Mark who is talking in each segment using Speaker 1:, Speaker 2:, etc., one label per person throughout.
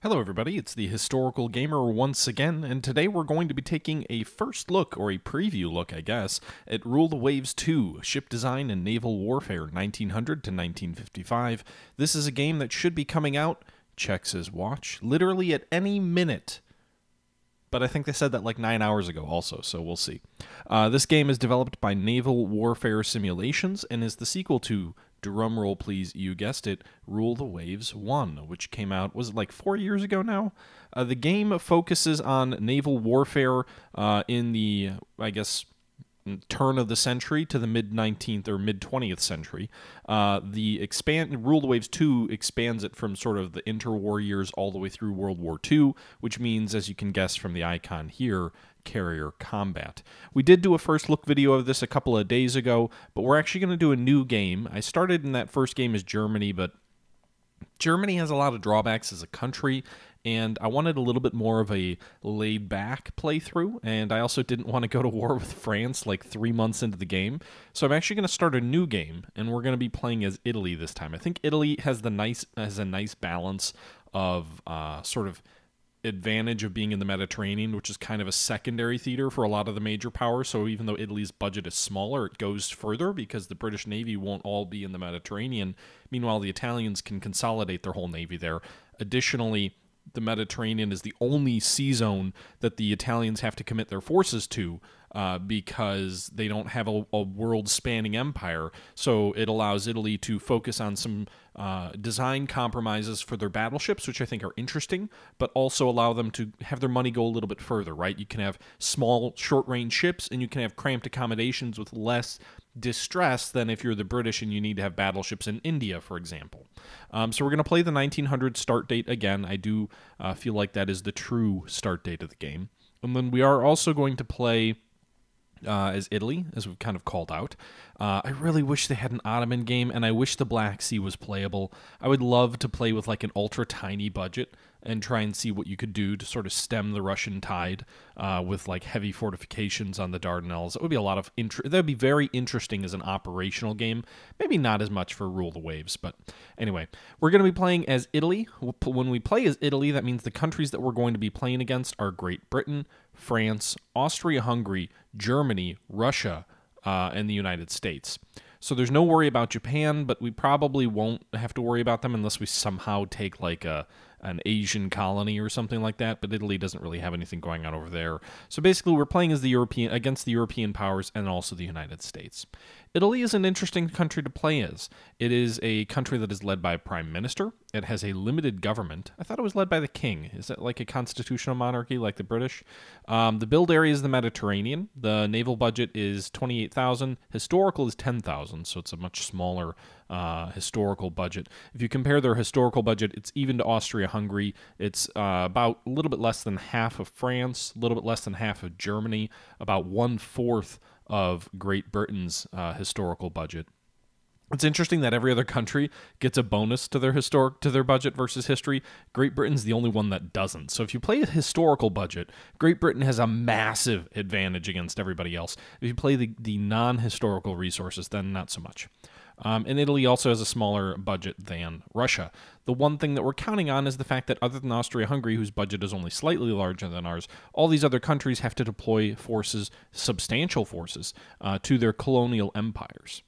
Speaker 1: Hello everybody, it's the Historical Gamer once again, and today we're going to be taking a first look, or a preview look I guess, at Rule the Waves 2, Ship Design and Naval Warfare 1900 to 1955. This is a game that should be coming out, checks his watch, literally at any minute. But I think they said that like 9 hours ago also, so we'll see. This game is developed by Naval Warfare Simulations and is the sequel to, drumroll please, you guessed it, Rule the Waves 1, which came out, was it like 4 years ago now? The game focuses on naval warfare in the, I guess, turn of the century to the mid-19th or mid-20th century. Rule the Waves 2 expands it from sort of the interwar years all the way through World War II, which means, as you can guess from the icon here, carrier combat. We did do a first look video of this a couple of days ago, but we're actually going to do a new game. I started in that first game as Germany, but Germany has a lot of drawbacks as a country, and I wanted a little bit more of a laid-back playthrough, and I also didn't want to go to war with France like 3 months into the game. So I'm actually going to start a new game, and we're going to be playing as Italy this time. I think Italy has a nice balance of sort of advantage of being in the Mediterranean, which is kind of a secondary theater for a lot of the major powers. So even though Italy's budget is smaller, it goes further because the British Navy won't all be in the Mediterranean. Meanwhile, the Italians can consolidate their whole navy there. Additionally, the Mediterranean is the only sea zone that the Italians have to commit their forces to because they don't have a world-spanning empire. So it allows Italy to focus on some design compromises for their battleships, which I think are interesting, but also allow them to have their money go a little bit further, right? You can have small, short-range ships, and you can have cramped accommodations with less distress than if you're the British and you need to have battleships in India, for example. So we're going to play the 1900 start date again. I do feel like that is the true start date of the game. And then we are also going to play as Italy, as we've kind of called out. I really wish they had an Ottoman game, and I wish the Black Sea was playable. I would love to play with like an ultra-tiny budget and try and see what you could do to sort of stem the Russian tide with like heavy fortifications on the Dardanelles. That would be a lot of that would be very interesting as an operational game. Maybe not as much for Rule the Waves, but anyway, we're going to be playing as Italy. When we play as Italy, that means the countries that we're going to be playing against are Great Britain, France, Austria-Hungary, Germany, Russia, and the United States. So there's no worry about Japan, but we probably won't have to worry about them unless we somehow take like an Asian colony or something like that, but Italy doesn't really have anything going on over there. So basically we're playing as against the European powers and also the United States. Italy is an interesting country to play as. It is a country that is led by a prime minister. It has a limited government. I thought it was led by the king. Is that like a constitutional monarchy like the British? The build area is the Mediterranean. The naval budget is 28,000. Historical is 10,000, so it's a much smaller historical budget. If you compare their historical budget, it's even to Austria-Hungary. It's about a little bit less than half of France, a little bit less than half of Germany, about 1/4 of Great Britain's historical budget. It's interesting that every other country gets a bonus to their budget versus history. Great Britain's the only one that doesn't. So if you play a historical budget, Great Britain has a massive advantage against everybody else. If you play the non-historical resources, then not so much. And Italy also has a smaller budget than Russia. The one thing that we're counting on is the fact that other than Austria-Hungary, whose budget is only slightly larger than ours, all these other countries have to deploy forces, substantial forces, to their colonial empires.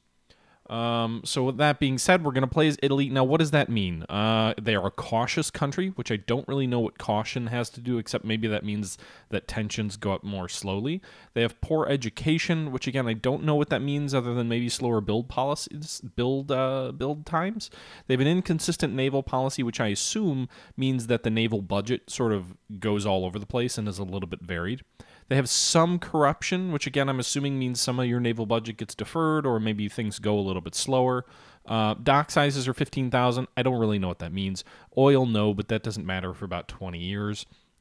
Speaker 1: So with that being said, we're going to play as Italy. Now, what does that mean? They are a cautious country, which I don't really know what caution has to do, except maybe that means that tensions go up more slowly. They have poor education, which again, I don't know what that means other than maybe slower build policies, build times. They have an inconsistent naval policy, which I assume means that the naval budget sort of goes all over the place and is a little bit varied. They have some corruption, which again I'm assuming means some of your naval budget gets deferred or maybe things go a little bit slower. Dock sizes are 15,000. I don't really know what that means. Oil, no, but that doesn't matter for about 20 years.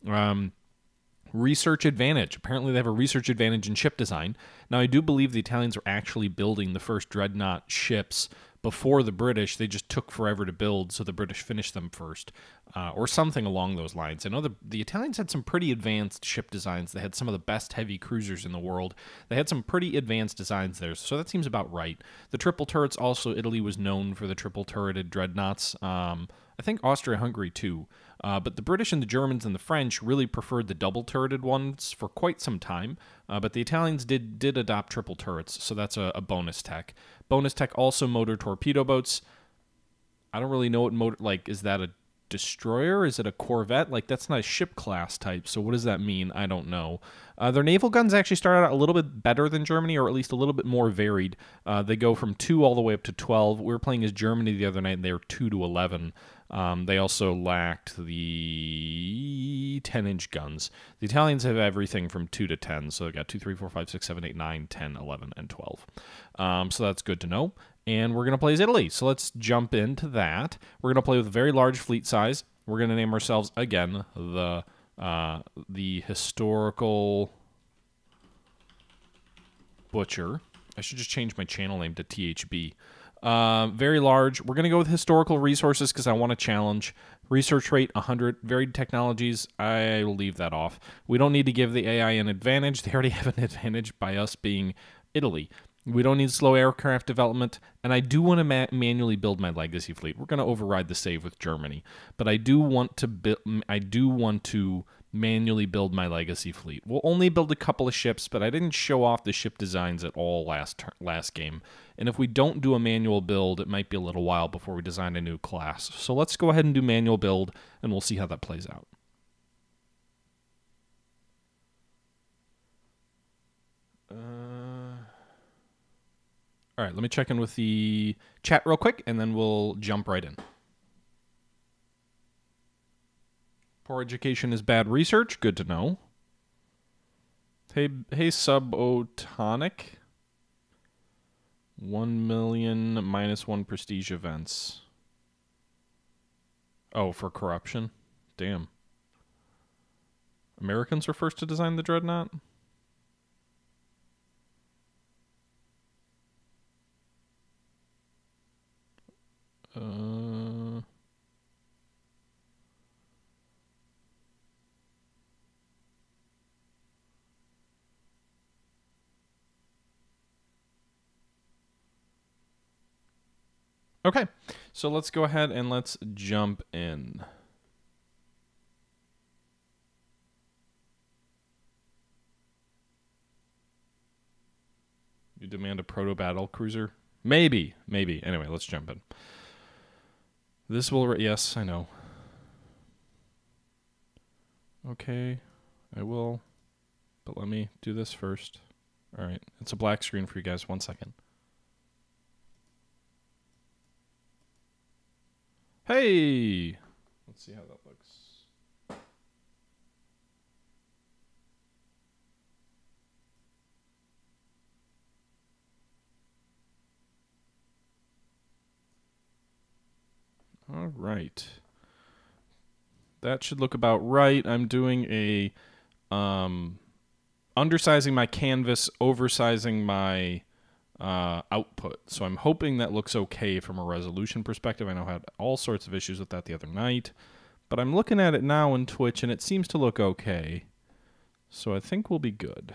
Speaker 1: Research advantage. Apparently they have a research advantage in ship design. Now I do believe the Italians were actually building the first dreadnought ships before the British. They just took forever to build, so the British finished them first, or something along those lines. I know the Italians had some pretty advanced ship designs. They had some of the best heavy cruisers in the world. They had some pretty advanced designs there, so that seems about right. The triple turrets, also Italy was known for the triple turreted dreadnoughts. I think Austria-Hungary too. But the British and the Germans and the French really preferred the double-turreted ones for quite some time. But the Italians did adopt triple turrets, so that's a bonus tech. Bonus tech also motor torpedo boats. I don't really know what motor, like, is that a destroyer? Is it a corvette? Like, that's not a ship class type, so what does that mean? I don't know. Their naval guns actually started out a little bit better than Germany, or at least a little bit more varied. They go from 2 all the way up to 12. We were playing as Germany the other night, and they were 2 to 11. They also lacked the 10-inch guns. The Italians have everything from 2 to 10, so they've got 2, 3, 4, 5, 6, 7, 8, 9, 10, 11, and 12. So that's good to know. And we're going to play as Italy, so let's jump into that. We're going to play with a very large fleet size. We're going to name ourselves, again, the Historical Butcher. I should just change my channel name to THB. Very large. We're going to go with historical resources because I want to challenge. Research rate 100. Varied technologies, I will leave that off. We don't need to give the AI an advantage. They already have an advantage by us being Italy. We don't need slow aircraft development, and I do want to manually build my legacy fleet. We're going to override the save with Germany, but I do want to manually build my legacy fleet. We'll only build a couple of ships, but I didn't show off the ship designs at all last game. And if we don't do a manual build, it might be a little while before we design a new class. So let's go ahead and do manual build, and we'll see how that plays out. All right, let me check in with the chat real quick, and then we'll jump right in. Poor education is bad research. Good to know. Hey, Subotonic. 1 million -1 prestige events. Oh, for corruption? Damn. Americans were first to design the Dreadnought? Okay, so let's go ahead and let's jump in. You demand a proto-battle cruiser? Maybe. Anyway, let's jump in. This will... Yes, I know. Okay, I will. But let me do this first. All right, it's a black screen for you guys. 1 second. Hey! Let's see how that looks. All right. That should look about right. I'm doing a undersizing my canvas, oversizing my output. So I'm hoping that looks okay from a resolution perspective. I know I had all sorts of issues with that the other night, but I'm looking at it now in Twitch and it seems to look okay. So I think we'll be good.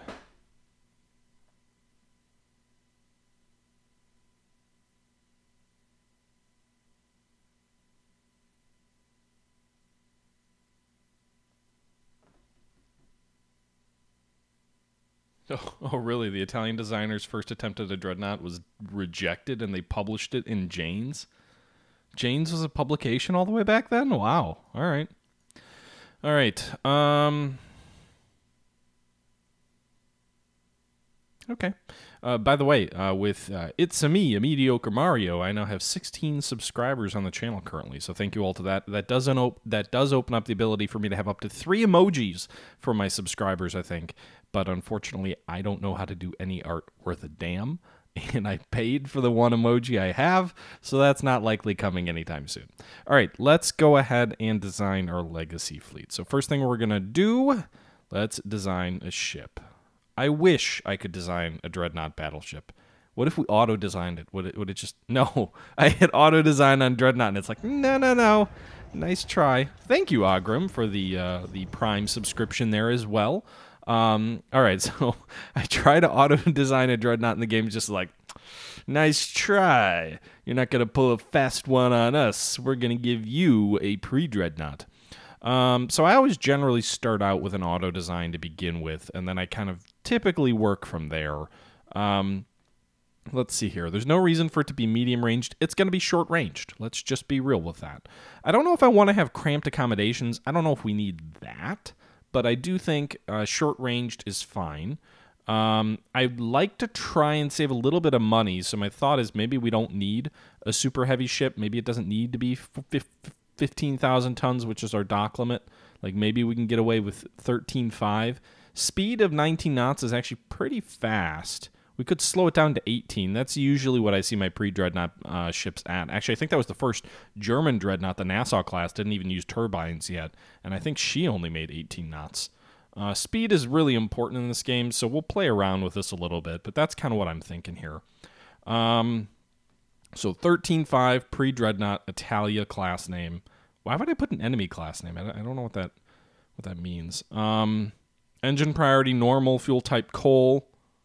Speaker 1: Oh, really? The Italian designer's first attempt at a Dreadnought was rejected and they published it in Jane's? Jane's was a publication all the way back then? Wow. All right. All right. Okay. By the way, with It's a Me, a Mediocre Mario, I now have 16 subscribers on the channel currently, so thank you all to that. That does open up the ability for me to have up to 3 emojis for my subscribers, I think. But unfortunately, I don't know how to do any art worth a damn, and I paid for the 1 emoji I have, so that's not likely coming anytime soon. All right, let's go ahead and design our legacy fleet. So first thing we're going to do, let's design a ship. I wish I could design a Dreadnought battleship. What if we auto-designed it? Would it just... No, I hit auto-design on Dreadnought, and it's like, no. Nice try. Thank you, Ogrim, for the Prime subscription there as well. All right, so I try to auto-design a Dreadnought, and the game's just like, nice try. You're not going to pull a fast one on us. We're going to give you a pre-dreadnought. So I always generally start out with an auto design to begin with, and then I kind of typically work from there. Let's see here. There's no reason for it to be medium ranged. It's going to be short ranged. Let's just be real with that. I don't know if I want to have cramped accommodations. I don't know if we need that, but I do think short ranged is fine. I'd like to try and save a little bit of money, so my thought is maybe we don't need a super heavy ship. Maybe it doesn't need to be 15,000 tons, which is our dock limit. Like maybe we can get away with 13.5. Speed of 19 knots is actually pretty fast. We could slow it down to 18. That's usually what I see my pre-dreadnought ships at. Actually, I think that was the first German dreadnought. The Nassau class didn't even use turbines yet, and I think she only made 18 knots. Speed is really important in this game, so we'll play around with this a little bit, but that's kind of what I'm thinking here. So 13.5 pre-dreadnought Italia class name. Why would I put an enemy class name? I don't know what that means. Engine priority normal, fuel type coal.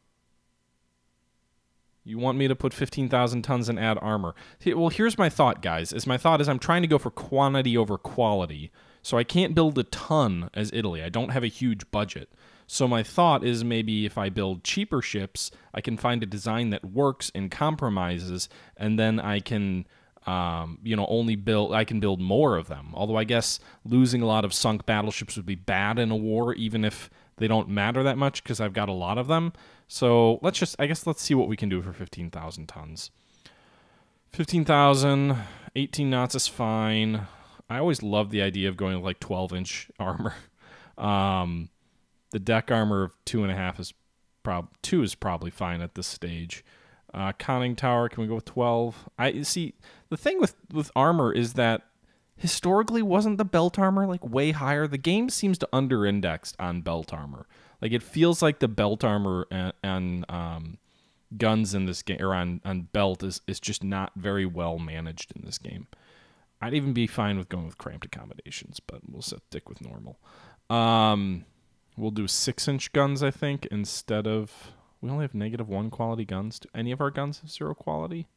Speaker 1: You want me to put 15,000 tons and add armor. Well, here's my thought, guys. My thought is I'm trying to go for quantity over quality. So I can't build a ton as Italy. I don't have a huge budget. So my thought is maybe if I build cheaper ships, I can find a design that works and compromises, and then I can, I can build more of them. Although I guess losing a lot of sunk battleships would be bad in a war, even if they don't matter that much because I've got a lot of them. So let's see what we can do for 15,000 tons. 15,000, 18 knots is fine. I always love the idea of going with like 12-inch armor. The deck armor of 2.5 is 2 is probably fine at this stage. Conning tower, can we go with 12? I see the thing with armor is that historically wasn't the belt armor like way higher? The game seems to under-indexed on belt armor. Like it feels like the belt armor and guns in this game, or on belt is just not very well managed in this game. I'd even be fine with going with cramped accommodations, but we'll stick with normal. We'll do 6-inch guns, I think, instead of... We only have -1 quality guns. Do any of our guns have 0 quality?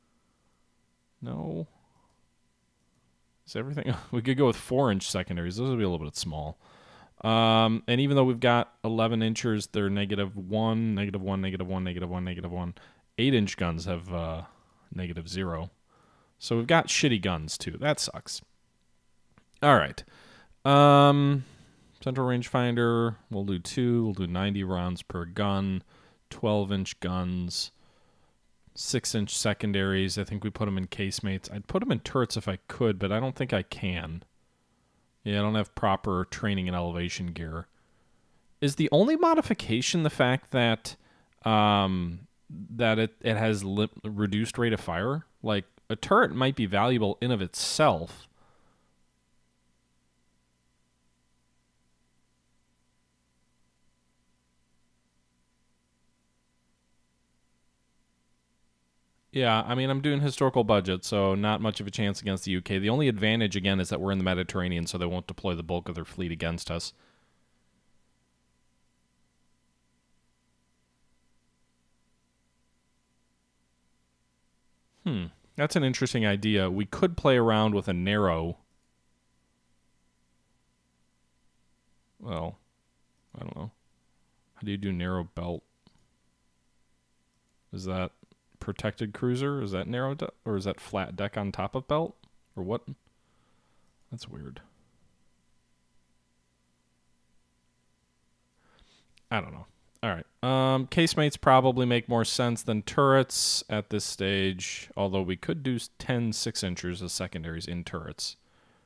Speaker 1: No. Is everything... We could go with 4-inch secondaries. Those would be a little bit small. And even though we've got 11 inchers, they're -1, -1, -1, -1, -1. 8-inch guns have -0. So we've got shitty guns, too. That sucks. All right. Central rangefinder, we'll do 2. We'll do 90 rounds per gun. 12-inch guns. 6-inch secondaries. I think we put them in casemates. I'd put them in turrets if I could, but I don't think I can. Yeah, I don't have proper training and elevation gear. Is the only modification the fact that it has reduced rate of fire? Like, a turret might be valuable in of itself. Yeah, I mean, I'm doing historical budget, so not much of a chance against the UK. The only advantage, again, is that we're in the Mediterranean, so they won't deploy the bulk of their fleet against us. That's an interesting idea. We could play around with a narrow... Well, I don't know. How do you do narrow belt? Is that... protected cruiser? Is that narrow or is that flat deck on top of belt? Or what? That's weird. I don't know. All right. Casemates probably make more sense than turrets at this stage, although we could do 10 6-inchers as secondaries in turrets.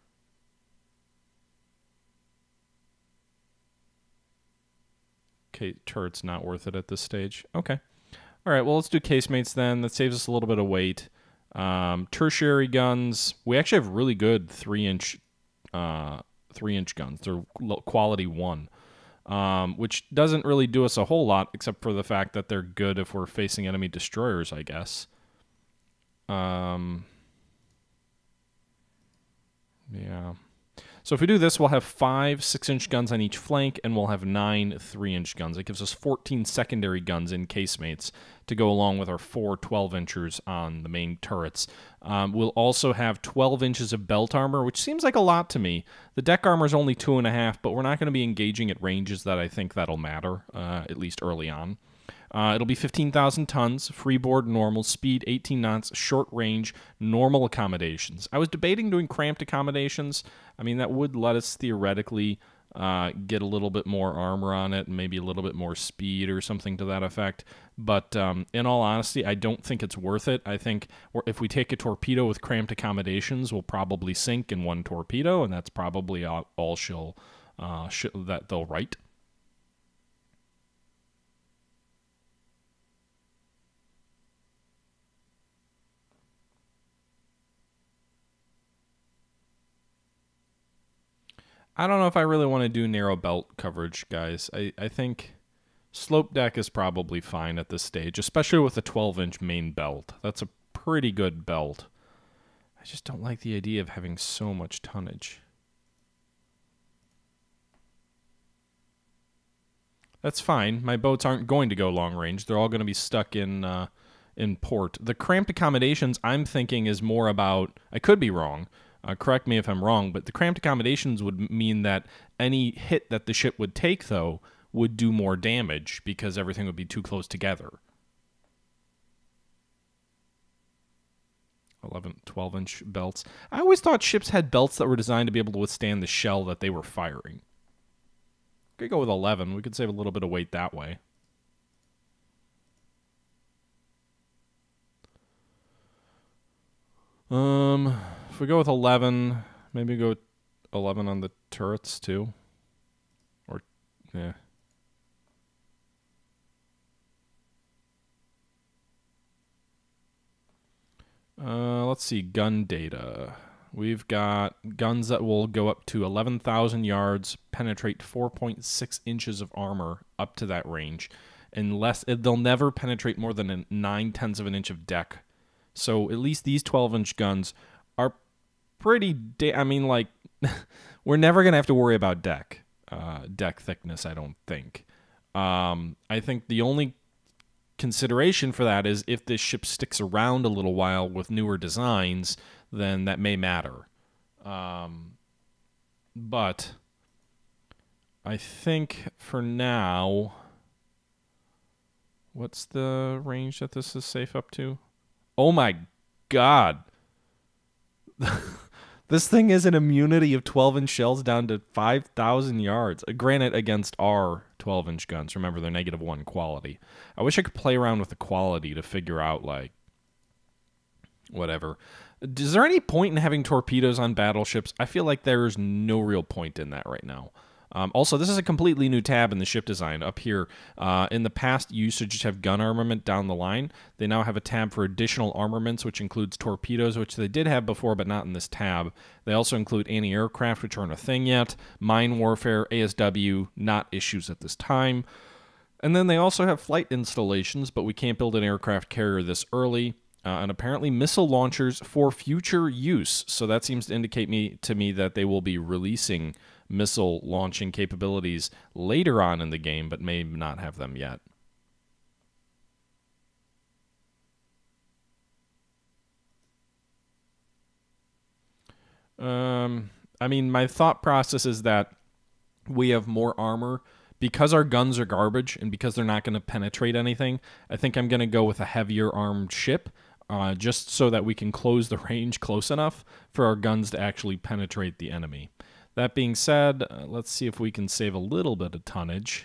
Speaker 1: Okay, turret's not worth it at this stage. Okay. All right, well, let's do casemates then. That saves us a little bit of weight. Tertiary guns. We actually have really good 3-inch guns. They're quality 1, which doesn't really do us a whole lot, except for the fact that they're good if we're facing enemy destroyers, I guess. Yeah. So if we do this, we'll have 5 6-inch guns on each flank, and we'll have 9 3-inch guns. It gives us 14 secondary guns in casemates to go along with our 4 12-inchers on the main turrets. We'll also have 12 inches of belt armor, which seems like a lot to me. The deck armor is only 2.5, but we're not going to be engaging at ranges that I think that'll matter, at least early on. It'll be 15,000 tons, freeboard, normal, speed 18 knots, short range, normal accommodations. I was debating doing cramped accommodations. I mean, that would let us theoretically get a little bit more armor on it, and maybe a little bit more speed or something to that effect. But in all honesty, I don't think it's worth it. I think if we take a torpedo with cramped accommodations, we'll probably sink in 1 torpedo, and that's probably all that they'll write. I don't know if I really want to do narrow belt coverage, guys. I think slope deck is probably fine at this stage, especially with a 12-inch main belt. That's a pretty good belt. I just don't like the idea of having so much tonnage. That's fine. My boats aren't going to go long range. They're all going to be stuck in port. The cramped accommodations, I'm thinking, is more about... I could be wrong. Correct me if I'm wrong, but the cramped accommodations would mean that any hit that the ship would take, though, would do more damage because everything would be too close together. 12-inch belts. I always thought ships had belts that were designed to be able to withstand the shell that they were firing. Could go with 11. We could save a little bit of weight that way. If we go with 11, maybe go 11 on the turrets too. Or, yeah. Let's see, gun data. We've got guns that will go up to 11,000 yards, penetrate 4.6 inches of armor up to that range. They'll never penetrate more than 9/10 of an inch of deck. So at least these 12-inch guns are pretty... I mean, like, we're never going to have to worry about deck thickness, I don't think. I think the only consideration for that is if this ship sticks around a little while with newer designs, then that may matter. But I think for now... What's the range that this is safe up to? Oh my god. This thing is an immunity of 12-inch shells down to 5,000 yards. Granted, against our 12-inch guns. Remember, they're -1 quality. I wish I could play around with the quality to figure out, like, whatever. Is there any point in having torpedoes on battleships? I feel like there's no real point in that right now. Also, this is a completely new tab in the ship design up here. In the past, you used to just have gun armament down the line. They now have a tab for additional armaments, which includes torpedoes, which they did have before, but not in this tab. They also include anti-aircraft, which aren't a thing yet, mine warfare, ASW, not issues at this time. And then they also have flight installations, but we can't build an aircraft carrier this early. And apparently missile launchers for future use. So that seems to indicate to me that they will be releasing missile launching capabilities later on in the game, but may not have them yet. I mean, my thought process is that we have more armor. Because our guns are garbage and because they're not going to penetrate anything, I think I'm going to go with a heavier armed ship. Just so that we can close the range close enough for our guns to actually penetrate the enemy. That being said, let's see if we can save a little bit of tonnage.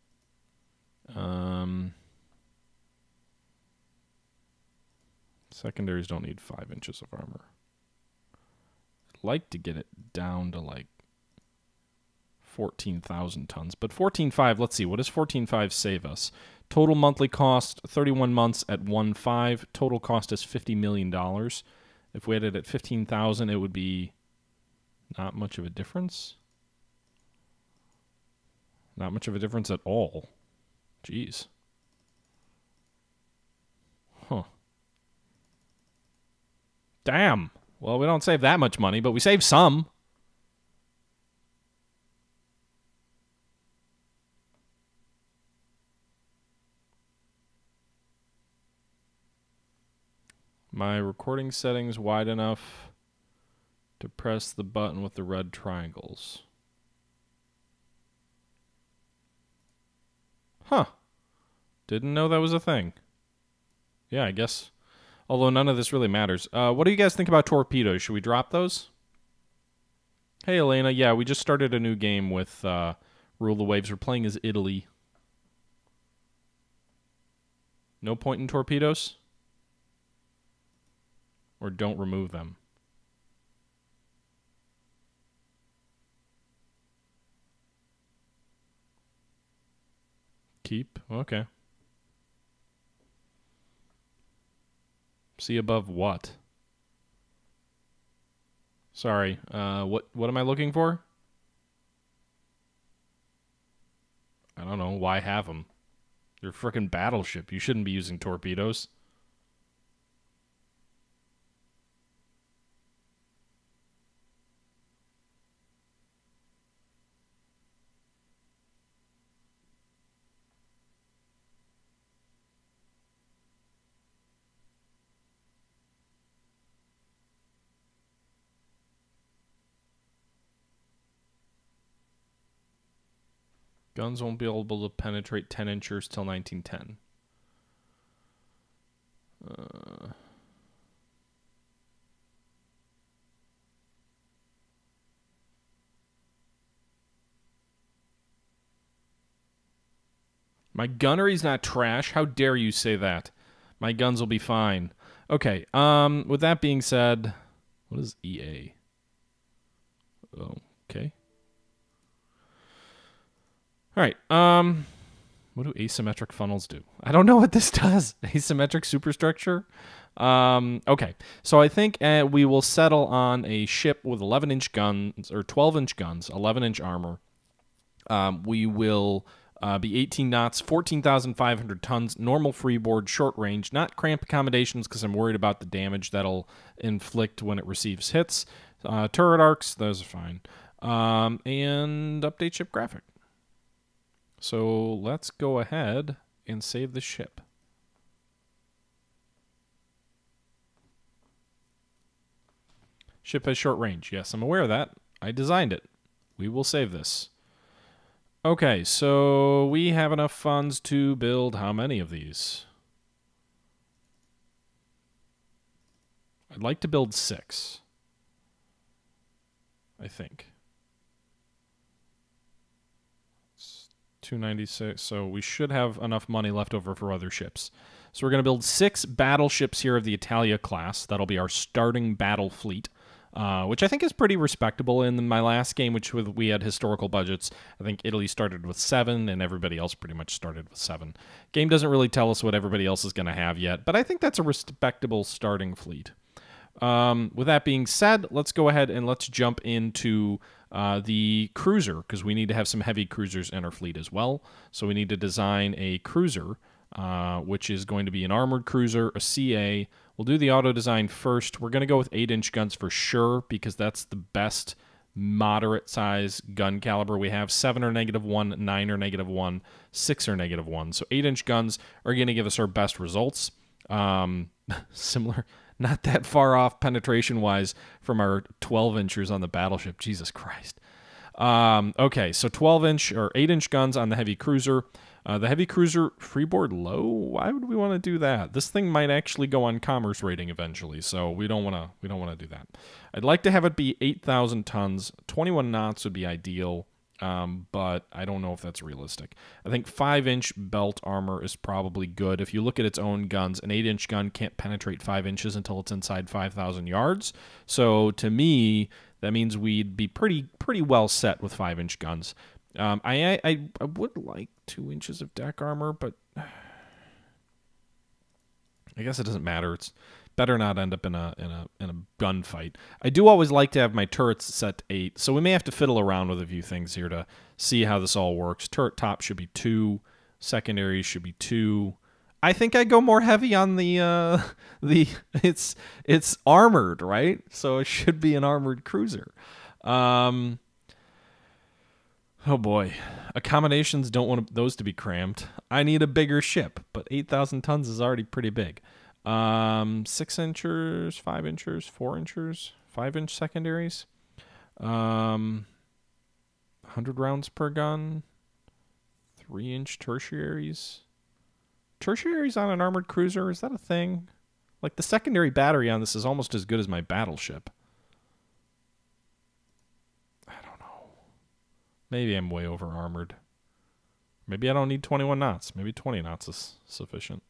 Speaker 1: Secondaries don't need 5 inches of armor. I'd like to get it down to like 14,000 tons. But 14.5, let's see, what does 14.5 save us? Total monthly cost, 31 months at 1.5. Total cost is $50 million. If we had it at 15,000, it would be not much of a difference. Not much of a difference at all. Jeez. Huh. Damn. Well, we don't save that much money, but we save some. my recording settings wide enough to press the button with the red triangles? Huh. Didn't know that was a thing. Yeah, I guess. Although none of this really matters. What do you guys think about torpedoes? Should we drop those? Hey, Elena. Yeah, we just started a new game with Rule the Waves. We're playing as Italy. No point in torpedoes? Or don't remove them? Keep? Okay. See above what? Sorry. What am I looking for? I don't know. Why have them? You're a frickin' battleship. You shouldn't be using torpedoes. Guns won't be able to penetrate 10 inches till 1910. My gunnery's not trash. How dare you say that? My guns will be fine. Okay, with that being said, what is EA? Okay. All right, what do asymmetric funnels do? I don't know what this does. Asymmetric superstructure? Okay, so I think we will settle on a ship with 11-inch guns, or 12-inch guns, 11-inch armor. We will be 18 knots, 14,500 tons, normal freeboard, short range, not cramp accommodations because I'm worried about the damage that'll inflict when it receives hits. Turret arcs, those are fine. And update ship graphic. So let's go ahead and save the ship. Ship has short range. Yes, I'm aware of that. I designed it. We will save this. Okay, so we have enough funds to build how many of these? I'd like to build 6. I think. 296, so we should have enough money left over for other ships. So we're going to build 6 battleships here of the Italia class. That'll be our starting battle fleet, which I think is pretty respectable. In my last game, which we had historical budgets, I think Italy started with 7, and everybody else pretty much started with 7. Game doesn't really tell us what everybody else is going to have yet, but I think that's a respectable starting fleet. With that being said, let's go ahead and let's jump into the cruiser, because we need to have some heavy cruisers in our fleet as well. So we need to design a cruiser, which is going to be an armored cruiser, a CA. We'll do the auto design first. We're going to go with 8-inch guns for sure, because that's the best moderate size gun caliber we have. 7 are -1, 9 are -1, 6 are -1. So 8-inch guns are going to give us our best results. Similar, not that far off penetration-wise from our 12-inchers on the battleship. Jesus Christ. Okay, so 12-inch or 8-inch guns on the heavy cruiser. The heavy cruiser freeboard low. Why would we want to do that? This thing might actually go on commerce rating eventually, so we don't want to do that. I'd like to have it be 8,000 tons. 21 knots would be ideal. But I don't know if that's realistic. I think 5-inch belt armor is probably good. If you look at its own guns, an 8-inch gun can't penetrate 5 inches until it's inside 5,000 yards. So to me, that means we'd be pretty well set with 5-inch guns. I would like 2 inches of deck armor, but I guess it doesn't matter. It's better not end up in a gunfight. I do always like to have my turrets set to 8, so we may have to fiddle around with a few things here to see how this all works. Turret top should be 2, secondaries should be 2. I think I go more heavy on the it's armored, right? So it should be an armored cruiser. Oh boy, accommodations don't want those to be cramped. I need a bigger ship, but 8,000 tons is already pretty big. 6 inchers, 5 inchers, 4 inchers, 5-inch secondaries. 100 rounds per gun. 3-inch tertiaries. Tertiaries on an armored cruiser, is that a thing? Like, the secondary battery on this is almost as good as my battleship. I don't know. Maybe I'm way over armored. Maybe I don't need 21 knots. Maybe 20 knots is sufficient.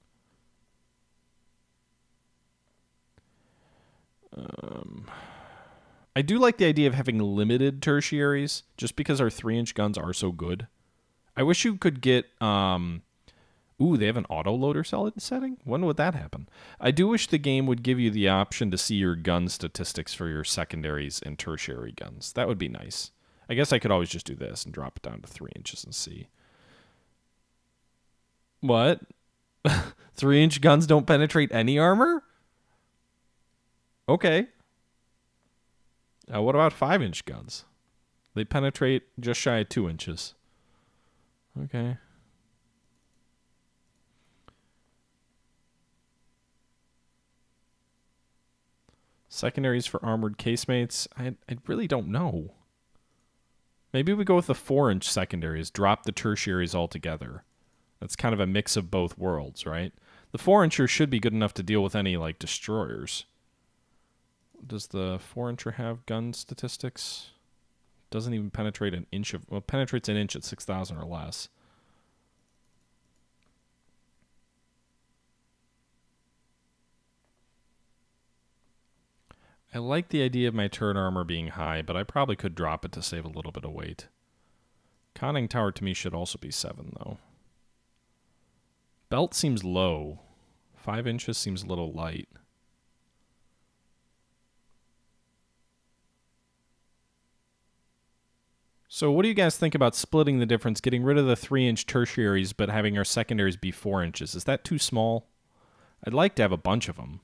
Speaker 1: I do like the idea of having limited tertiaries, just because our 3-inch guns are so good. I wish you could get... Ooh, they have an auto-loader setting? When would that happen? I do wish the game would give you the option to see your gun statistics for your secondaries and tertiary guns. That would be nice. I guess I could always just do this and drop it down to 3 inches and see. What? 3-inch guns don't penetrate any armor? Okay. What about 5-inch guns? They penetrate just shy of 2 inches. Okay. Secondaries for armored casemates. I really don't know. Maybe we go with the 4-inch secondaries. Drop the tertiaries altogether. That's kind of a mix of both worlds, right? The 4-incher should be good enough to deal with any, like, destroyers. Does the 4-incher have gun statistics? Doesn't even penetrate an inch of... Well, penetrates an inch at 6,000 or less. I like the idea of my turret armor being high, but I probably could drop it to save a little bit of weight. Conning tower to me should also be 7, though. Belt seems low. 5 inches seems a little light. So what do you guys think about splitting the difference, getting rid of the 3-inch tertiaries, but having our secondaries be 4 inches? Is that too small? I'd like to have a bunch of them.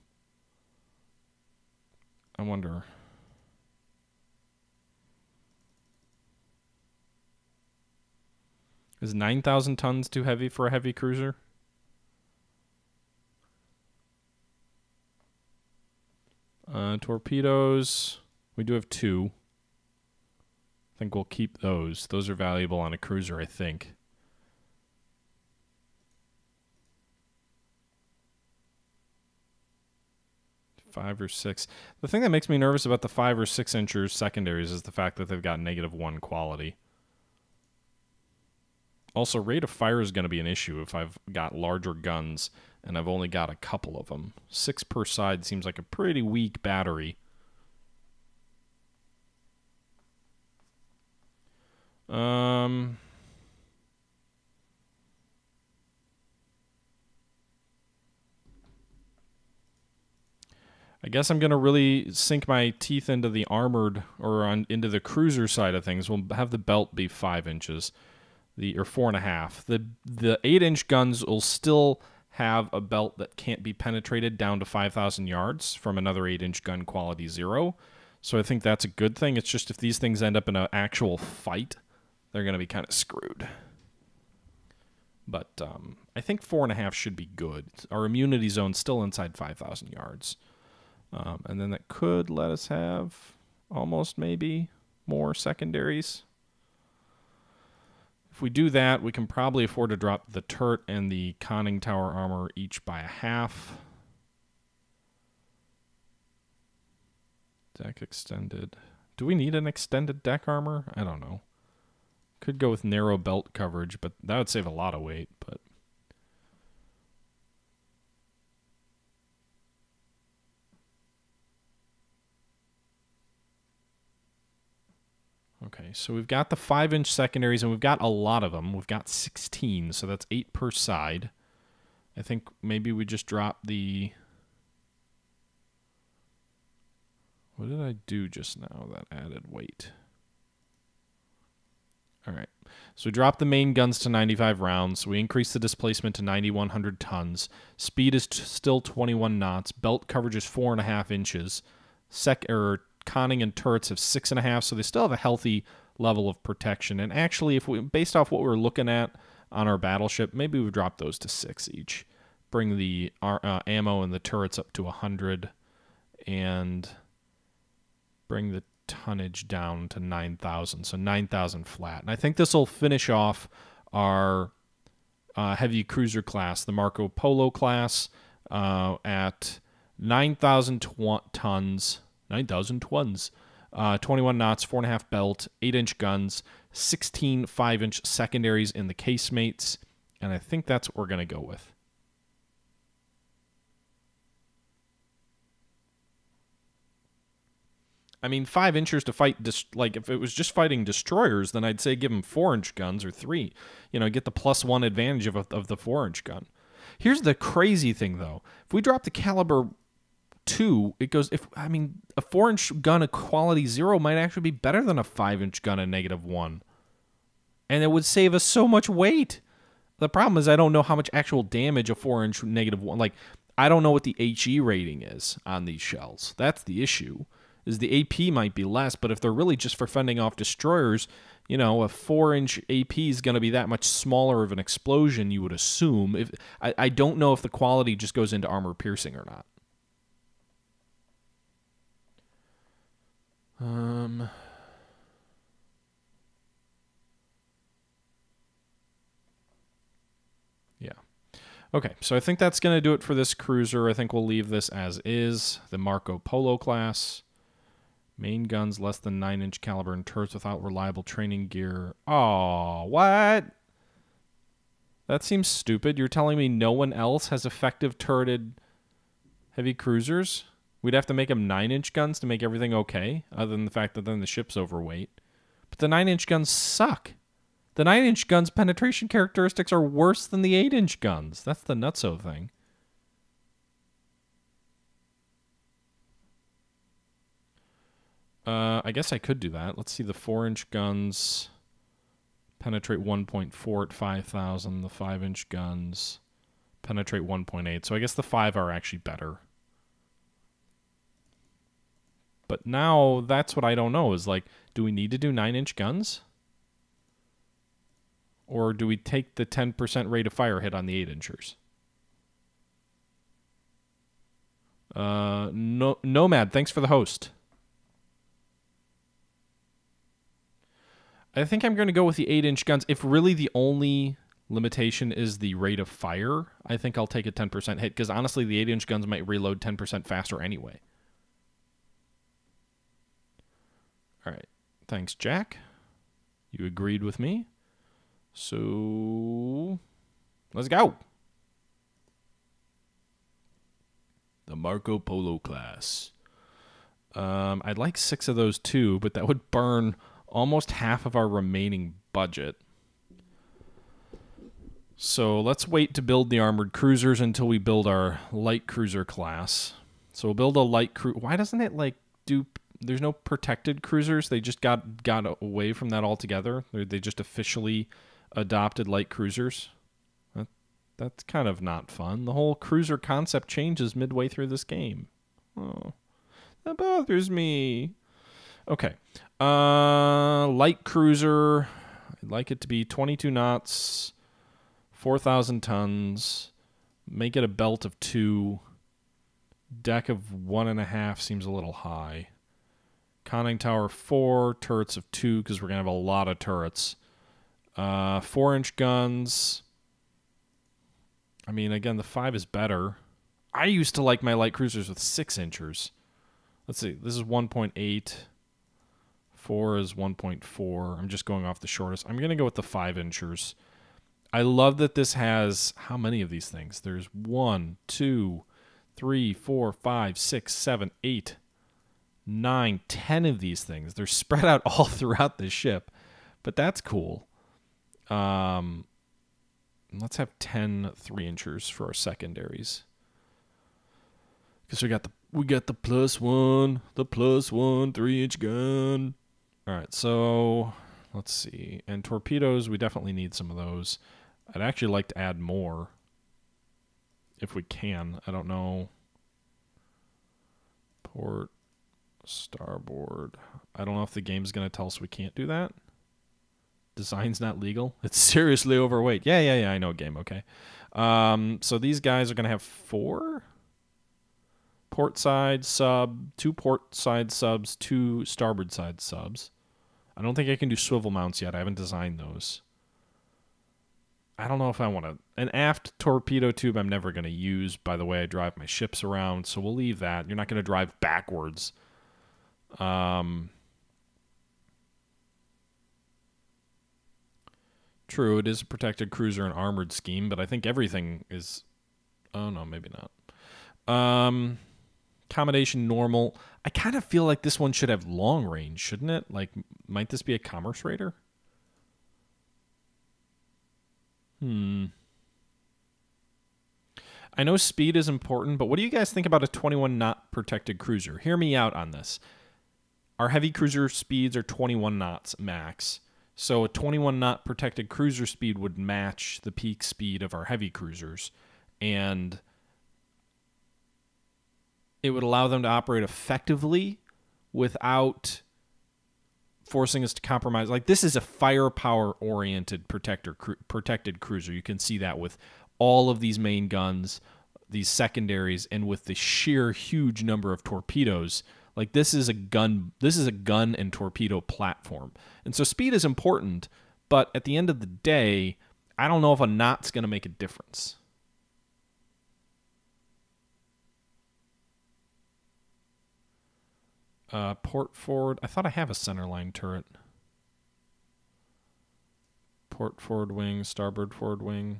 Speaker 1: I wonder. Is 9,000 tons too heavy for a heavy cruiser? Torpedoes. We do have 2. I think we'll keep those. Those are valuable on a cruiser, I think. Five or 6. The thing that makes me nervous about the 5 or 6 inchers secondaries is the fact that they've got -1 quality. Also, rate of fire is going to be an issue if I've got larger guns and I've only got a couple of them. 6 per side seems like a pretty weak battery. I guess I'm going to really sink my teeth into the armored, or into the cruiser side of things. We'll have the belt be 5 inches, or 4.5. The 8-inch guns will still have a belt that can't be penetrated down to 5,000 yards from another 8-inch gun quality 0. So I think that's a good thing. It's just if these things end up in an actual fight, they're going to be kind of screwed. But I think 4.5 should be good. Our immunity zone's still inside 5,000 yards. And then that could let us have almost maybe more secondaries. If we do that, we can probably afford to drop the turret and the conning tower armor each by 1/2. Deck extended. Do we need an extended deck armor? I don't know. Could go with narrow belt coverage, but that would save a lot of weight. But okay, so we've got the 5-inch secondaries, and we've got a lot of them. We've got 16, so that's 8 per side. I think maybe we just drop the... What did I do just now that added weight? All right, so we dropped the main guns to 95 rounds. We increased the displacement to 9,100 tons. Speed is still 21 knots. Belt coverage is 4.5 inches. Conning and turrets have 6.5, so they still have a healthy level of protection. And actually, if we, based off what we're looking at on our battleship, maybe we drop those to 6 each. bring the ammo and the turrets up to 100 and bring the tonnage down to 9,000. So 9,000 flat. And I think this will finish off our heavy cruiser class, the Marco Polo class, at 9,000 tons, 9,000 tons, 21 knots, 4.5 belt, 8-inch guns, 16 5-inch secondaries in the casemates, and I think that's what we're going to go with. I mean, 5 inchers to fight, like, if it was just fighting destroyers, then I'd say give them 4-inch guns or 3. You know, get the +1 advantage of the 4-inch gun. Here's the crazy thing, though. If we drop the caliber 2, it goes, a 4-inch gun at quality 0 might actually be better than a 5-inch gun at -1. And it would save us so much weight. The problem is I don't know how much actual damage a 4-inch -1, like, I don't know what the HE rating is on these shells. That's the issue. Is the AP might be less, but if they're really just for fending off destroyers, you know, a 4-inch AP is going to be that much smaller of an explosion, you would assume. I don't know if the quality just goes into armor piercing or not. Yeah. Okay, so I think that's going to do it for this cruiser. I think we'll leave this as is, the Marco Polo class. Main guns less than 9-inch caliber and turrets without reliable training gear. Oh, what? That seems stupid. You're telling me no one else has effective turreted heavy cruisers? We'd have to make them 9-inch guns to make everything okay, other than the fact that then the ship's overweight. But the 9-inch guns suck. The 9-inch guns' penetration characteristics are worse than the 8-inch guns. That's the nutso thing. I guess I could do that. Let's see, the 4-inch guns penetrate 1.4 at 5,000. The 5-inch guns penetrate 1.8. So I guess the 5 are actually better. But now that's what I don't know is, like, do we need to do 9-inch guns? Or do we take the 10% rate of fire hit on the 8-inchers? Nomad, thanks for the host. I think I'm going to go with the 8-inch guns. If really the only limitation is the rate of fire, I think I'll take a 10% hit, because honestly, the 8-inch guns might reload 10% faster anyway. All right. Thanks, Jack. You agreed with me. So, let's go. The Marco Polo class. I'd like 6 of those too, but that would burn almost half of our remaining budget. So let's wait to build the armored cruisers until we build our light cruiser class. So we'll build a light cruiser. Why doesn't it like do... There's no protected cruisers. They just got away from that altogether. They just officially adopted light cruisers. That's kind of not fun. The whole cruiser concept changes midway through this game. Oh, that bothers me. Okay. Light cruiser. I'd like it to be 22 knots, 4,000 tons. Make it a belt of 2. Deck of 1.5 seems a little high. Conning tower 4, turrets of 2, because we're going to have a lot of turrets. 4-inch guns. I mean, again, the 5 is better. I used to like my light cruisers with 6-inchers. Let's see. This is 1.8. 4 is 1.4. I'm just going off the shortest. I'm going to go with the 5-inchers. I love that this has... How many of these things? There's 1, 2, 3, 4, 5, 6, 7, 8, 9, 10 of these things. They're spread out all throughout the ship. But that's cool. Let's have 10 3-inchers for our secondaries. Because we got the +1, the +1 3-inch gun. All right, so let's see. And torpedoes, we definitely need some of those. I'd actually like to add more if we can. I don't know. Port, starboard. I don't know if the game's going to tell us we can't do that. Design's not legal. It's seriously overweight. Yeah, I know game, okay. So these guys are going to have 4 port side sub, 2 port side subs, 2 starboard side subs. I don't think I can do swivel mounts yet. I haven't designed those. I don't know if I want to... An aft torpedo tube I'm never going to use by the way I drive my ships around, so we'll leave that. You're not going to drive backwards. True, it is a protected cruiser and armored scheme, but I think everything is... Oh, no, maybe not. Accommodation normal. I kind of feel like this one should have long range, shouldn't it? Like, might this be a commerce raider? I know speed is important, but what do you guys think about a 21 knot protected cruiser? Hear me out on this. Our heavy cruiser speeds are 21 knots max. So a 21 knot protected cruiser speed would match the peak speed of our heavy cruisers. And it would allow them to operate effectively without forcing us to compromise. Like, this is a firepower-oriented protected cruiser. You can see that with all of these main guns, these secondaries, and with the sheer huge number of torpedoes. Like, this is a gun and torpedo platform. And so speed is important, but at the end of the day, I don't know if a knot's going to make a difference. Port forward. I thought I have a centerline turret. Port forward wing, starboard forward wing.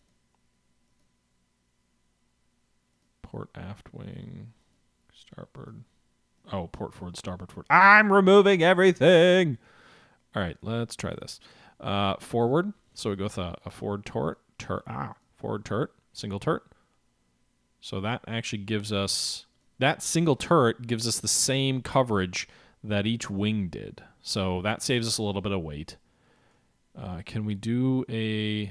Speaker 1: Port aft wing, starboard. Oh, port forward, starboard forward. I'm removing everything. All right, let's try this. Forward. So we go with a forward turret. Forward turret, single turret. So that actually gives us... That single turret gives us the same coverage that each wing did. So that saves us a little bit of weight. Can we do a...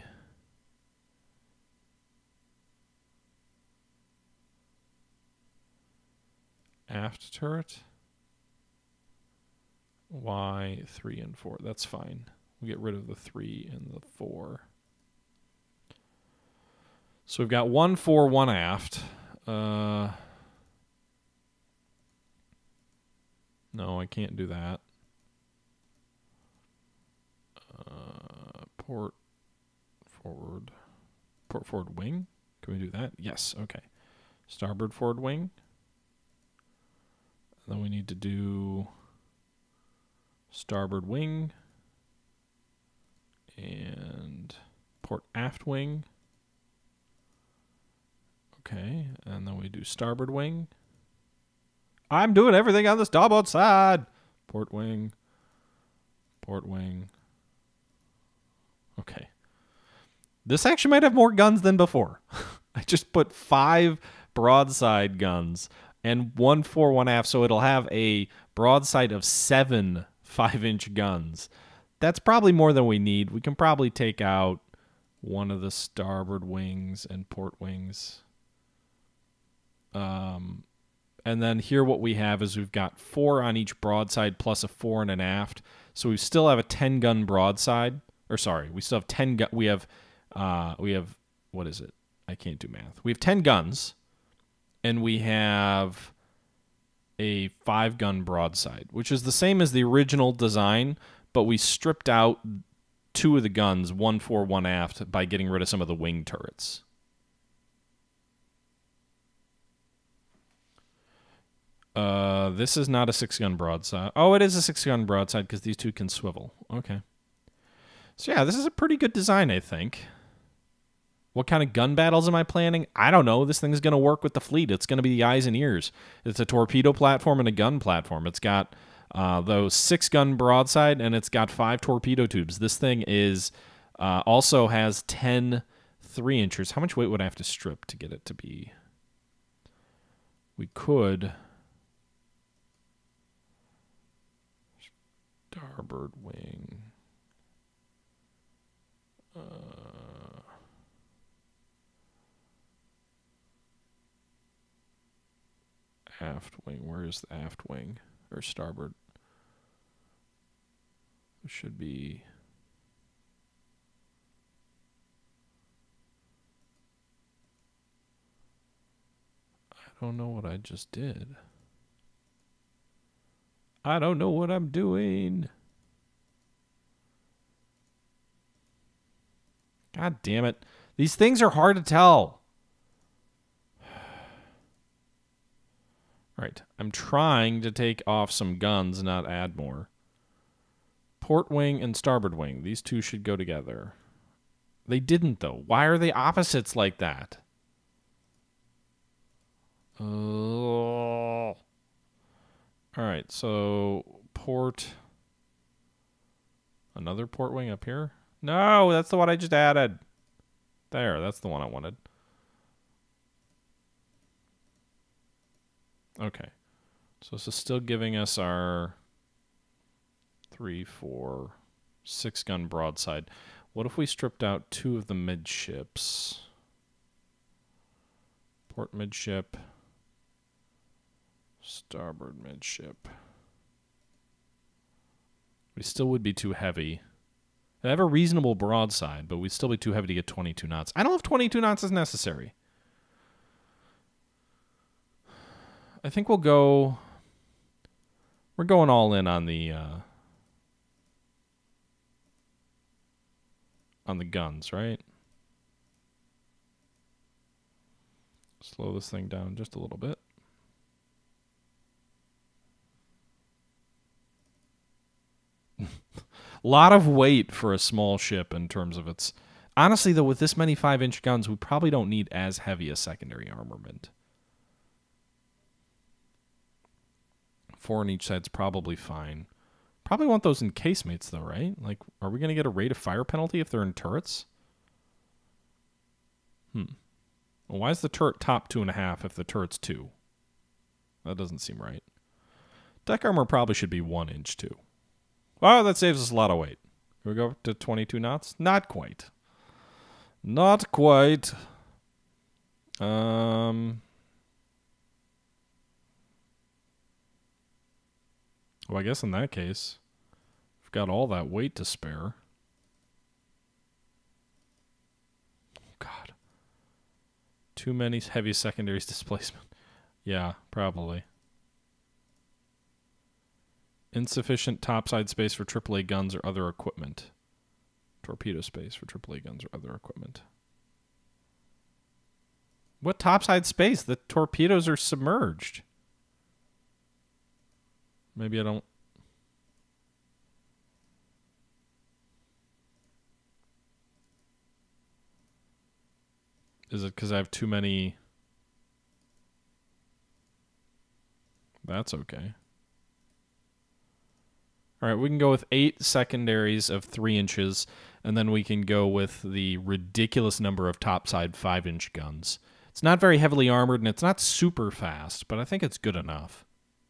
Speaker 1: aft turret? Y, 3, and 4. That's fine. We'll get rid of the 3 and the 4. So we've got 1 fore, 1 aft. No, I can't do that. Port forward wing. Can we do that? Yes. Okay. Starboard forward wing. And then we need to do starboard wing and port aft wing. Okay, and then we do starboard wing. I'm doing everything on the starboard side. Port wing. Port wing. Okay. This actually might have more guns than before. I just put 5 broadside guns and 1 fore, 1 aft, so it'll have a broadside of 7 5-inch guns. That's probably more than we need. We can probably take out one of the starboard wings and port wings. And then here what we have is we've got 4 on each broadside plus a 4 and an aft. So we still have a 10-gun broadside. Or sorry, we still have 10 gun. We have, what is it? I can't do math. We have 10 guns, and we have a 5-gun broadside, which is the same as the original design, but we stripped out 2 of the guns, 1 fore, 1 aft, by getting rid of some of the wing turrets. This is not a 6-gun broadside. Oh, it is a 6-gun broadside because these 2 can swivel. Okay. So yeah, this is a pretty good design, I think. What kind of gun battles am I planning? I don't know. This thing's going to work with the fleet. It's going to be the eyes and ears. It's a torpedo platform and a gun platform. It's got those 6-gun broadside, and it's got 5 torpedo tubes. This thing is also has 10 3-inchers. How much weight would I have to strip to get it to be? We could... Starboard wing. Aft wing. Where is the aft wing? Or starboard? It should be I don't know what I just did. I don't know what I'm doing. God damn it. These things are hard to tell. Right. I'm trying to take off some guns, not add more. Port wing and starboard wing. These two should go together. They didn't, though. Why are they opposites like that? Oh. All right, so port. Another port wing up here? No, that's the one I just added. There, that's the one I wanted. Okay. So this is still giving us our 3, 4, 6 gun broadside. What if we stripped out 2 of the midships? Port midship. Starboard midship. We still would be too heavy. They have a reasonable broadside, but we'd still be too heavy to get 22 knots. I don't know if 22 knots is necessary. I think we'll go... We're going all in on the guns, right? Slow this thing down just a little bit. A lot of weight for a small ship in terms of its... Honestly, though, with this many 5-inch guns, we probably don't need as heavy a secondary armament. 4 on each side's probably fine. Probably want those in casemates, though, right? Like, are we going to get a rate of fire penalty if they're in turrets? Well, why is the turret top 2.5 if the turret's 2? That doesn't seem right. Deck armor probably should be 1 inch, too. Wow, that saves us a lot of weight. Can we go up to 22 knots? Not quite. Not quite. Well, I guess in that case, we've got all that weight to spare. God. Too many heavy secondaries displacement. Yeah, probably. Insufficient topside space for AAA guns or other equipment. Torpedo space for AAA guns or other equipment. What topside space? The torpedoes are submerged. Maybe I don't... Is it because I have too many... That's okay. All right, we can go with 8 secondaries of 3 inches, and then we can go with the ridiculous number of topside 5-inch guns. It's not very heavily armored, and it's not super fast, but I think it's good enough.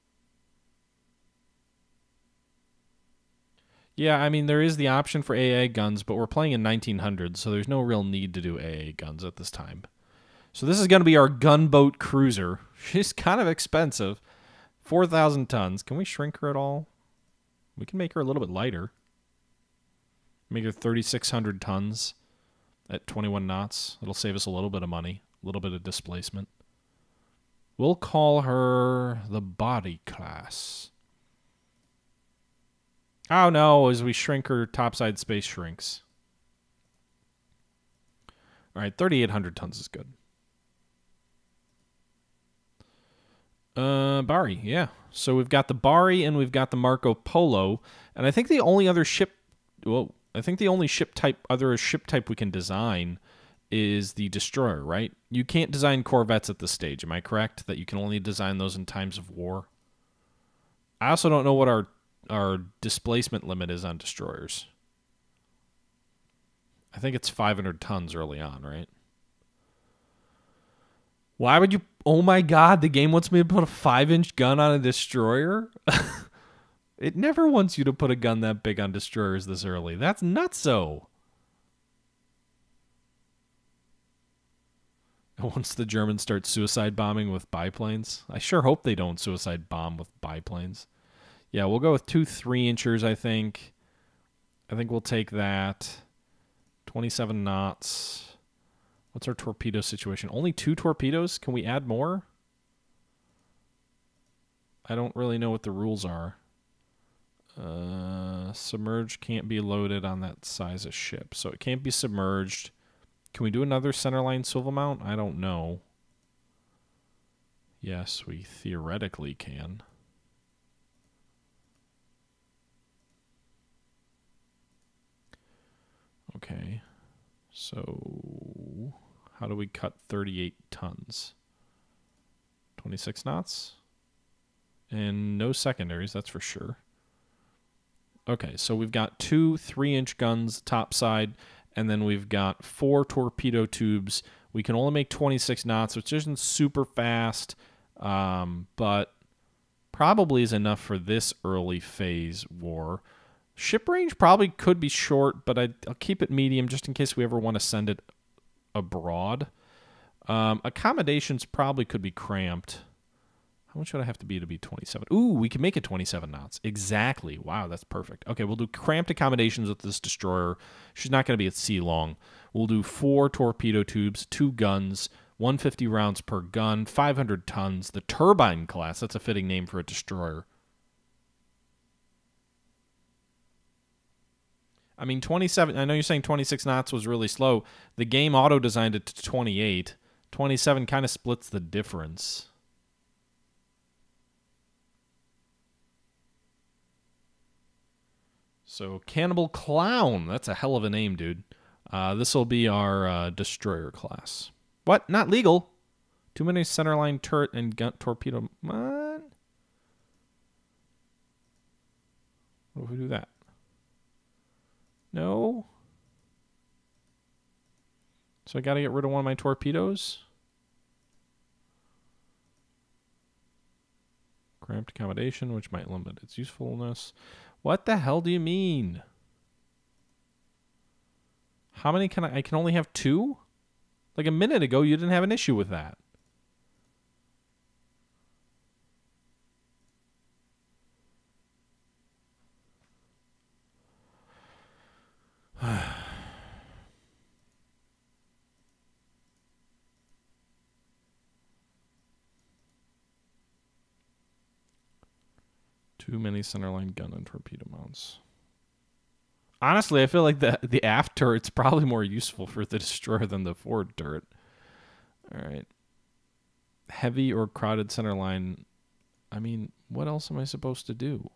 Speaker 1: Yeah, I mean, there is the option for AA guns, but we're playing in 1900s, so there's no real need to do AA guns at this time. So this is going to be our gunboat cruiser. She's kind of expensive. 4,000 tons. Can we shrink her at all? We can make her a little bit lighter. Make her 3,600 tons at 21 knots. It'll save us a little bit of money, a little bit of displacement. We'll call her the body class. Oh no, as we shrink her, topside space shrinks. All right, 3,800 tons is good. Bari, yeah. So we've got the Bari and we've got the Marco Polo, and I think the only other ship, well, I think the only ship type we can design is the destroyer, right? You can't design corvettes at this stage. Am I correct that you can only design those in times of war? I also don't know what our displacement limit is on destroyers. I think it's 500 tons early on, right? Why would you... Oh my god, the game wants me to put a 5-inch gun on a destroyer? It never wants you to put a gun that big on destroyers this early. That's nutso. Once the Germans start suicide bombing with biplanes. I sure hope they don't suicide bomb with biplanes. Yeah, we'll go with 2 3-inchers, I think. I think we'll take that. 27 knots. What's our torpedo situation? Only 2 torpedoes? Can we add more? I don't really know what the rules are. Submerged can't be loaded on that size of ship, so it can't be submerged. Can we do another centerline swivel mount? I don't know. Yes, we theoretically can. Okay, so how do we cut 38 tons? 26 knots? And no secondaries, that's for sure. Okay, so we've got 2 3-inch guns topside, and then we've got 4 torpedo tubes. We can only make 26 knots, which isn't super fast, but probably is enough for this early phase war. Ship range probably could be short, but I'll keep it medium just in case we ever want to send it abroad. Accommodations probably could be cramped. How much would I have to be 27? Ooh, we can make it 27 knots. Exactly. Wow, that's perfect. Okay, we'll do cramped accommodations with this destroyer. She's not going to be at sea long. We'll do 4 torpedo tubes, 2 guns, 150 rounds per gun, 500 tons. The turbine class, that's a fitting name for a destroyer. I mean, 27, I know you're saying 26 knots was really slow. The game auto-designed it to 28. 27 kind of splits the difference. So, Cannibal Clown. That's a hell of a name, dude. This will be our destroyer class. What? Not legal? Too many centerline turret and gun torpedo. What? What if we do that? No. So I got to get rid of one of my torpedoes. Cramped accommodation, which might limit its usefulness. What the hell do you mean? How many can I can only have 2? Like a minute ago, you didn't have an issue with that. Too many centerline gun and torpedo mounts. Honestly, I feel like the aft turret's probably more useful for the destroyer than the forward turret. All right. Heavy or crowded centerline. I mean, what else am I supposed to do?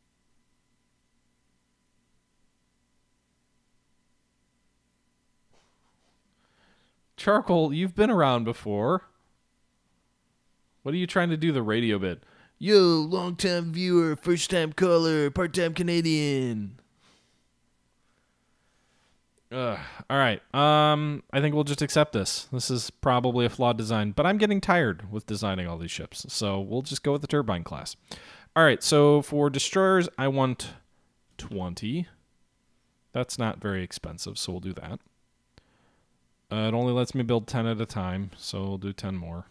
Speaker 1: Charcoal, you've been around before. What are you trying to do the radio bit? Yo, long-time viewer, first-time caller, part-time Canadian. All right. I think we'll just accept this. This is probably a flawed design, but I'm getting tired with designing all these ships, so we'll just go with the turbine class. All right, so for destroyers, I want 20. That's not very expensive, so we'll do that. It only lets me build 10 at a time, so we'll do 10 more.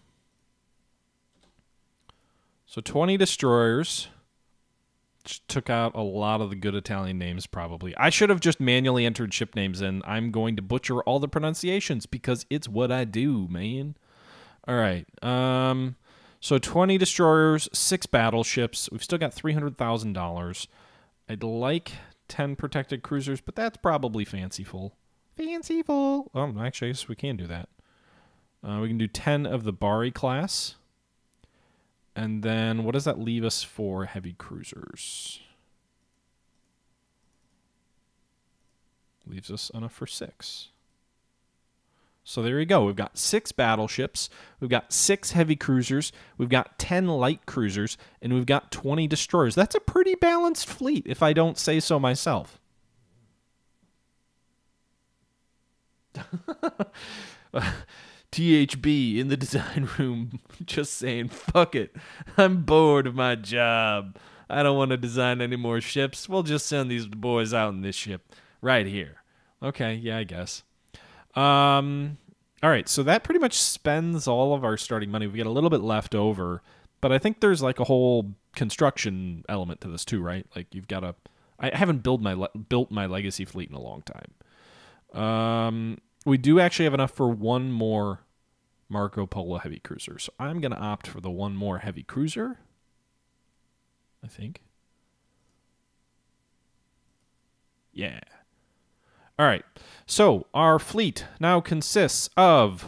Speaker 1: So 20 destroyers. Just took out a lot of the good Italian names, probably. I should have just manually entered ship names in. I'm going to butcher all the pronunciations because it's what I do, man. All right. So 20 destroyers, 6 battleships. We've still got $300,000. I'd like 10 protected cruisers, but that's probably fanciful. Fanciful. Oh, actually, I guess we can do that. We can do 10 of the Bari class. And then what does that leave us for heavy cruisers? Leaves us enough for 6. So there you go. We've got 6 battleships. We've got 6 heavy cruisers. We've got 10 light cruisers. And we've got 20 destroyers. That's a pretty balanced fleet, if I don't say so myself. THB in the design room just saying, fuck it. I'm bored of my job. I don't want to design any more ships. We'll just send these boys out in this ship right here. Okay, yeah, I guess. All right, so that pretty much spends all of our starting money. We get a little bit left over, but I think there's like a whole construction element to this too, right? Like you've got to... I haven't built my legacy fleet in a long time. We do actually have enough for one more Marco Polo heavy cruiser. So I'm going to opt for the one more heavy cruiser. I think. Yeah. All right. So our fleet now consists of...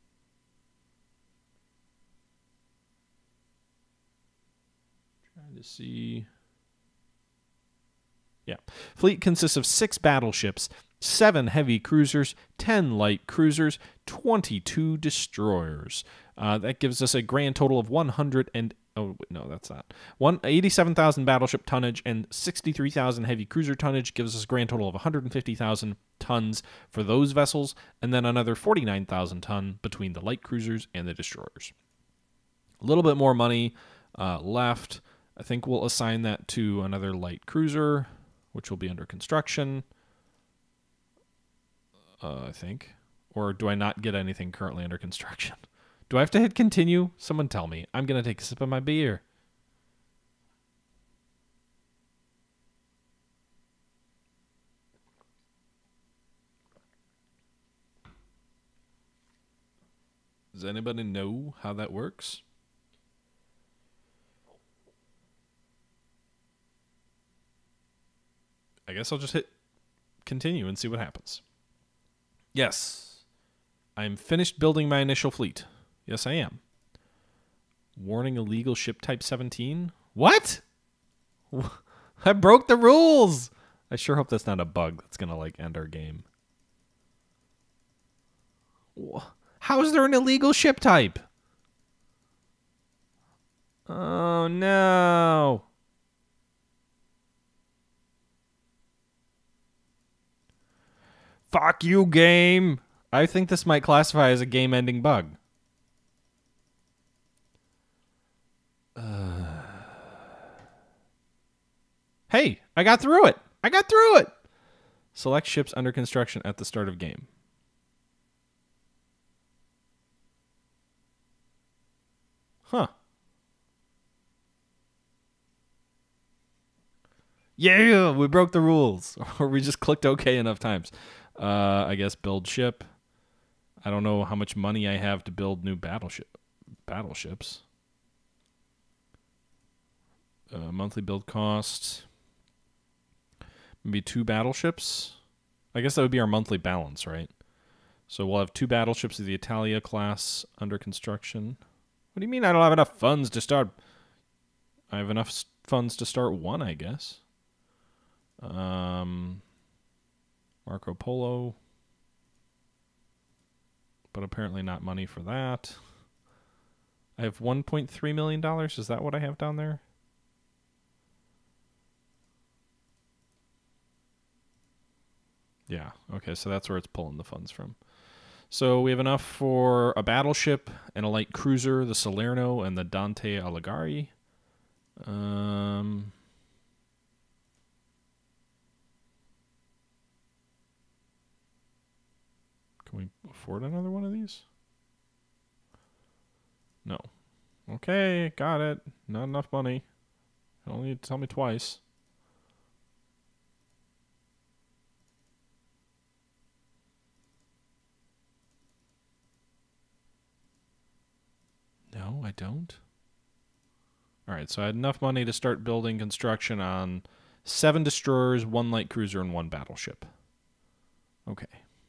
Speaker 1: Trying to see... Yeah. Fleet consists of 6 battleships, 7 heavy cruisers, 10 light cruisers, 22 destroyers. That gives us a grand total of 87,000 battleship tonnage and 63,000 heavy cruiser tonnage. Gives us a grand total of 150,000 tons for those vessels, and then another 49,000 ton between the light cruisers and the destroyers. A little bit more money left. I think we'll assign that to another light cruiser, which will be under construction, I think. Or do I not get anything currently under construction? Do I have to hit continue? Someone tell me. I'm going to take a sip of my beer. Does anybody know how that works? I guess I'll just hit continue and see what happens. Yes. I'm finished building my initial fleet. Yes, I am. Warning illegal ship type 17? What? I broke the rules! I sure hope that's not a bug that's going to, like, end our game. How is there an illegal ship type? Oh, no. Fuck you, game. I think this might classify as a game-ending bug. Hey, I got through it. I got through it. Select ships under construction at the start of game. Huh. Yeah, we broke the rules. Or we just clicked OK enough times. I guess build ship. I don't know how much money I have to build new battleships. Monthly build cost. Maybe 2 battleships. I guess that would be our monthly balance, right? So we'll have 2 battleships of the Italia class under construction. What do you mean I don't have enough funds to start? I have enough funds to start 1, I guess. Marco Polo. But apparently not money for that. I have $1.3 million. Is that what I have down there? Yeah, okay, so that's where it's pulling the funds from. So we have enough for a battleship and a light cruiser, the Salerno and the Dante Alighieri. Can we afford another one of these? No. Okay, got it. Not enough money. You only need to tell me twice. No, I don't. All right, so I had enough money to start building construction on 7 destroyers, 1 light cruiser, and 1 battleship. Okay.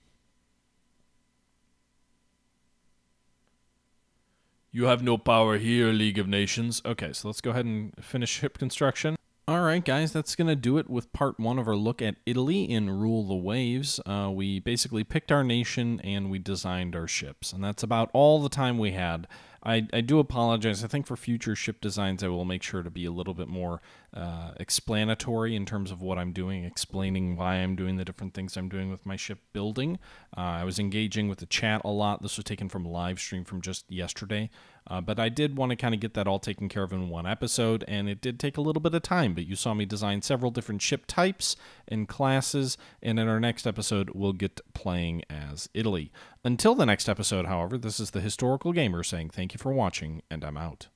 Speaker 1: You have no power here, League of Nations. Okay, so let's go ahead and finish ship construction. All right, guys, that's going to do it with part 1 of our look at Italy in Rule the Waves. We basically picked our nation and we designed our ships, and that's about all the time we had. I do apologize. I think for future ship designs, I will make sure to be a little bit more explanatory in terms of what I'm doing, explaining why I'm doing the different things I'm doing with my ship building. I was engaging with the chat a lot. This was taken from a live stream from just yesterday. But I did want to kind of get that all taken care of in one episode, and it did take a little bit of time, but you saw me design several different ship types and classes, and in our next episode, we'll get playing as Italy. Until the next episode, however, this is the Historical Gamer saying thank you for watching, and I'm out.